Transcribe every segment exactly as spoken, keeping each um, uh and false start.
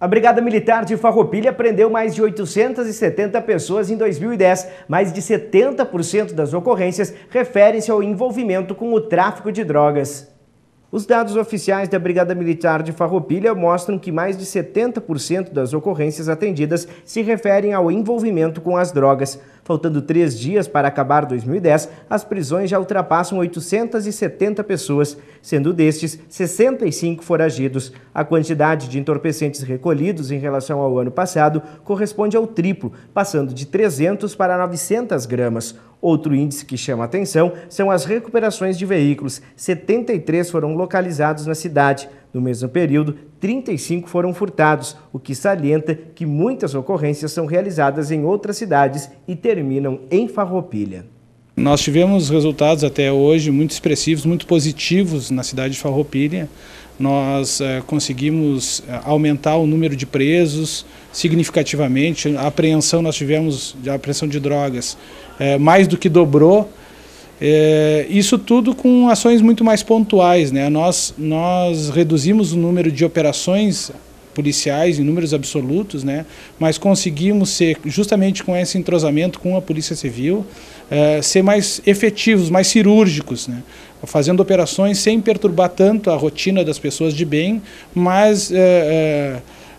A Brigada Militar de Farroupilha prendeu mais de oitocentas e setenta pessoas em dois mil e dez. Mais de setenta por cento das ocorrências referem-se ao envolvimento com o tráfico de drogas. Os dados oficiais da Brigada Militar de Farroupilha mostram que mais de setenta por cento das ocorrências atendidas se referem ao envolvimento com as drogas. Faltando três dias para acabar dois mil e dez, as prisões já ultrapassam oitocentas e setenta pessoas, sendo destes sessenta e cinco foragidos. A quantidade de entorpecentes recolhidos em relação ao ano passado corresponde ao triplo, passando de trezentos para novecentas gramas. Outro índice que chama atenção são as recuperações de veículos. setenta e três foram localizados na cidade. No mesmo período, trinta e cinco foram furtados, o que salienta que muitas ocorrências são realizadas em outras cidades e terminam em Farroupilha. Nós tivemos resultados até hoje muito expressivos, muito positivos na cidade de Farroupilha. Nós eh, conseguimos aumentar o número de presos significativamente. A apreensão, nós tivemos, a apreensão de drogas, eh, mais do que dobrou. É, isso tudo com ações muito mais pontuais, né? Nós, nós reduzimos o número de operações policiais em números absolutos, né? Mas conseguimos ser, justamente com esse entrosamento com a Polícia Civil, é, ser mais efetivos, mais cirúrgicos, né? Fazendo operações sem perturbar tanto a rotina das pessoas de bem, mas é, é,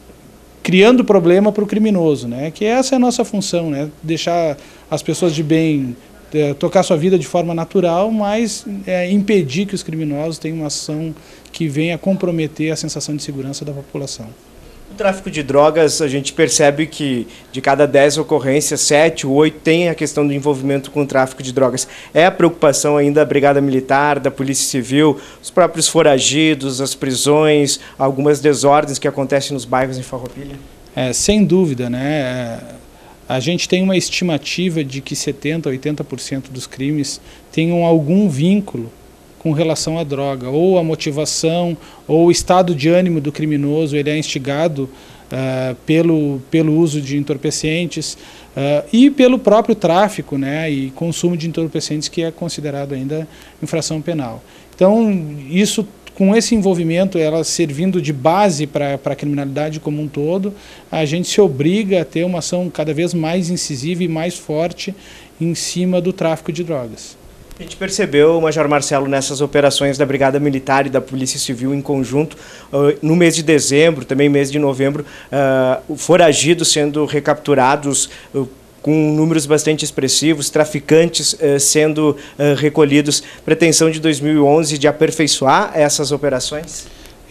criando problema para o criminoso, né? Que essa é a nossa função, né? Deixar as pessoas de bem tocar sua vida de forma natural, mas é, impedir que os criminosos tenham uma ação que venha comprometer a sensação de segurança da população. O tráfico de drogas, a gente percebe que de cada dez ocorrências, sete ou oito tem a questão do envolvimento com o tráfico de drogas. É a preocupação ainda da Brigada Militar, da Polícia Civil, os próprios foragidos, as prisões, algumas desordens que acontecem nos bairros em Farroupilha? É, sem dúvida, né? A gente tem uma estimativa de que setenta por cento, oitenta por cento dos crimes tenham algum vínculo com relação à droga, ou a motivação, ou o estado de ânimo do criminoso, ele é instigado uh, pelo, pelo uso de entorpecentes uh, e pelo próprio tráfico, né, e consumo de entorpecentes, que é considerado ainda infração penal. Então, isso, com esse envolvimento, ela servindo de base para a criminalidade como um todo, a gente se obriga a ter uma ação cada vez mais incisiva e mais forte em cima do tráfico de drogas. A gente percebeu, Major Marcelo, nessas operações da Brigada Militar e da Polícia Civil em conjunto, no mês de dezembro, também mês de novembro, foragidos sendo recapturados com números bastante expressivos, traficantes eh, sendo eh, recolhidos. Pretensão de dois mil e onze de aperfeiçoar essas operações?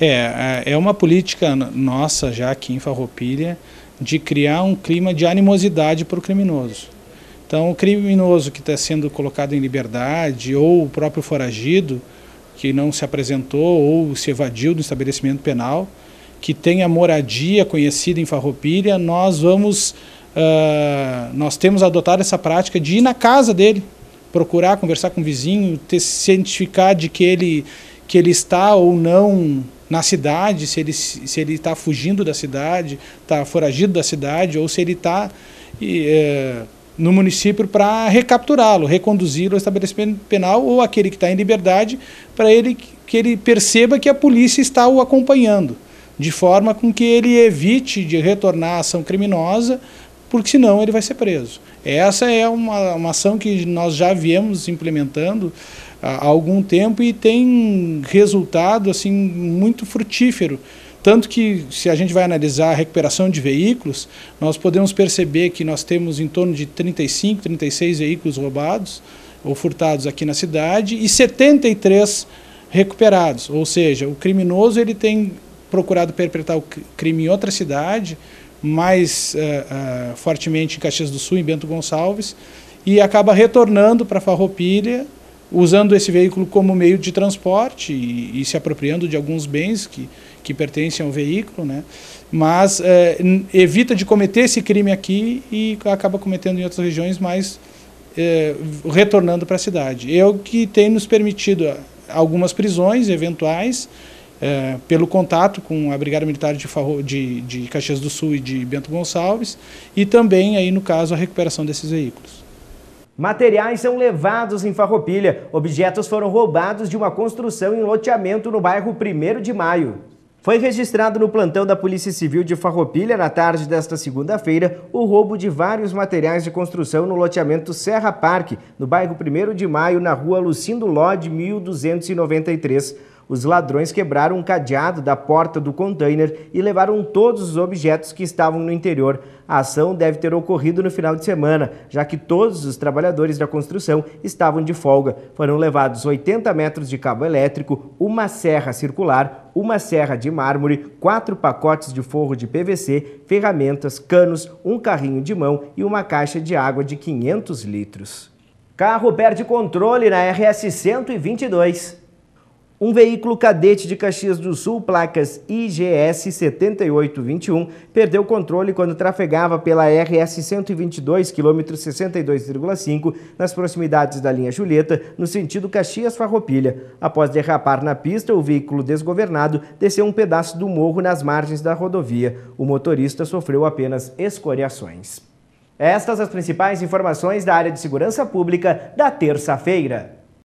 É, é uma política nossa já aqui em Farroupilha de criar um clima de animosidade para o criminoso. Então, o criminoso que está sendo colocado em liberdade, ou o próprio foragido, que não se apresentou ou se evadiu do estabelecimento penal, que tenha moradia conhecida em Farroupilha, nós vamos... Uh, nós temos adotado essa prática de ir na casa dele, procurar, conversar com o vizinho, ter, cientificar de que ele, que ele está ou não na cidade, se ele se ele está fugindo da cidade, está foragido da cidade, ou se ele está uh, no município, para recapturá-lo, reconduzi-lo ao estabelecimento penal, ou aquele que está em liberdade, para ele que ele perceba que a polícia está o acompanhando, de forma com que ele evite de retornar à ação criminosa, porque senão ele vai ser preso. Essa é uma, uma ação que nós já viemos implementando há algum tempo e tem resultado assim, muito frutífero. Tanto que, se a gente vai analisar a recuperação de veículos, nós podemos perceber que nós temos em torno de trinta e cinco, trinta e seis veículos roubados ou furtados aqui na cidade e setenta e três recuperados. Ou seja, o criminoso ele tem procurado perpetrar o crime em outra cidade, mais uh, uh, fortemente em Caxias do Sul, em Bento Gonçalves, e acaba retornando para Farroupilha, usando esse veículo como meio de transporte e, e se apropriando de alguns bens que, que pertencem ao veículo, né? Mas uh, evita de cometer esse crime aqui e acaba cometendo em outras regiões, mas uh, retornando para a cidade. É o que tem nos permitido algumas prisões eventuais, É, pelo contato com a Brigada Militar de, Farro, de, de Caxias do Sul e de Bento Gonçalves, e também, aí, no caso, a recuperação desses veículos. Materiais são levados em Farroupilha. Objetos foram roubados de uma construção em loteamento no bairro primeiro de Maio. Foi registrado no plantão da Polícia Civil de Farroupilha, na tarde desta segunda-feira, o roubo de vários materiais de construção no loteamento Serra Parque, no bairro primeiro de Maio, na rua Lucindo Lode, mil duzentos e noventa e três. Os ladrões quebraram um cadeado da porta do container e levaram todos os objetos que estavam no interior. A ação deve ter ocorrido no final de semana, já que todos os trabalhadores da construção estavam de folga. Foram levados oitenta metros de cabo elétrico, uma serra circular, uma serra de mármore, quatro pacotes de forro de P V C, ferramentas, canos, um carrinho de mão e uma caixa de água de quinhentos litros. Carro perde controle na R S cento e vinte e dois. Um veículo cadete de Caxias do Sul, placas I G S sete oito dois um, perdeu o controle quando trafegava pela R S cento e vinte e dois, quilômetro sessenta e dois vírgula cinco, nas proximidades da linha Julieta, no sentido Caxias-Farroupilha. Após derrapar na pista, o veículo desgovernado desceu um pedaço do morro nas margens da rodovia. O motorista sofreu apenas escoriações. Estas as principais informações da área de segurança pública da terça-feira.